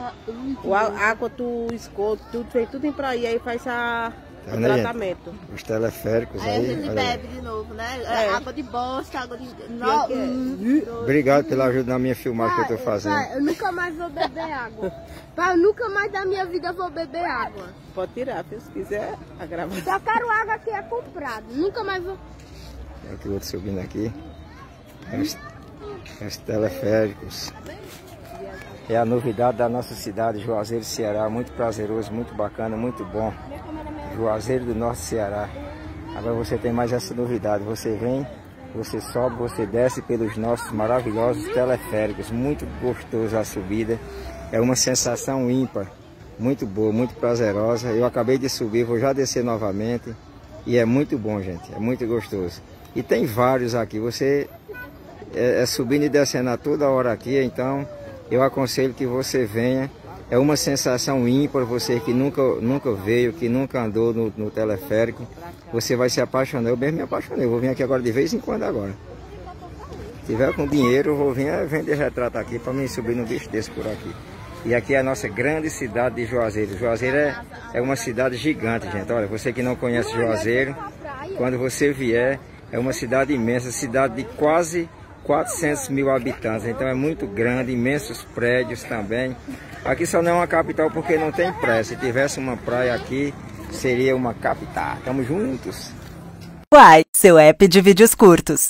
Água, esgoto, tudo, vem tudo em pra aí faz o tratamento. Gente, os teleféricos aí. Aí a gente bebe de novo, né? É. Água de bosta, água de... Obrigado pela ajuda na minha filmagem que eu tô fazendo. Pai, eu nunca mais vou beber água. Pai, eu nunca mais da minha vida vou beber água. Pode tirar, se quiser, a gravação. Só quero água que é comprada. Nunca mais vou... Tem aqui outro subindo aqui. Os teleféricos. É a novidade da nossa cidade, Juazeiro, Ceará. Muito prazeroso, muito bacana, muito bom. Juazeiro do Norte, Ceará. Agora você tem mais essa novidade. Você vem, você sobe, você desce pelos nossos maravilhosos teleféricos. Muito gostoso a subida. É uma sensação ímpar. Muito boa, muito prazerosa. Eu acabei de subir, vou já descer novamente. E é muito bom, gente. É muito gostoso. E tem vários aqui. Você subindo e descendo a toda hora aqui, então eu aconselho que você venha. É uma sensação ímpar, você que nunca veio, que nunca andou no teleférico, você vai se apaixonar. Eu mesmo me apaixonei, vou vir aqui agora de vez em quando agora. Se tiver com dinheiro, eu vou vir vender retrato aqui para mim subir no bicho desse por aqui. E aqui é a nossa grande cidade de Juazeiro. Juazeiro é uma cidade gigante, gente. Olha, você que não conhece Juazeiro, quando você vier, é uma cidade imensa, cidade de quase 400 mil habitantes, então é muito grande, imensos prédios também. Aqui só não é uma capital porque não tem praia. Se tivesse uma praia aqui, seria uma capital. Tamo juntos. Uai, seu app de vídeos curtos.